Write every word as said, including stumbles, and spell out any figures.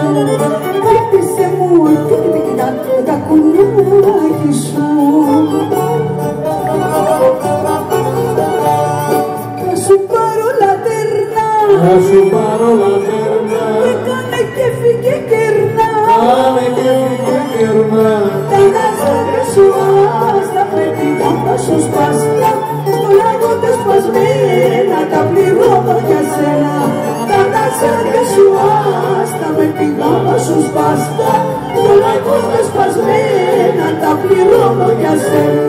Κρύπησε μου τα κουνιάκι σου. Θα σου πάρω λατέρνα, θα σου πάρω λατέρνα, και κάνε κέφι και κερνά, κάνε κέφι και κερνά. Τα ναζάκια σου άστα, με τη γάμπα σου σπάστα, στο λαγό τα σπασμένα τα πληρώνω για σένα. Τα ναζάκια σου άστα, με τη γάμπα σου σπάστα, στο λαγό τα σπασμένα τα πληρώνω για σένα.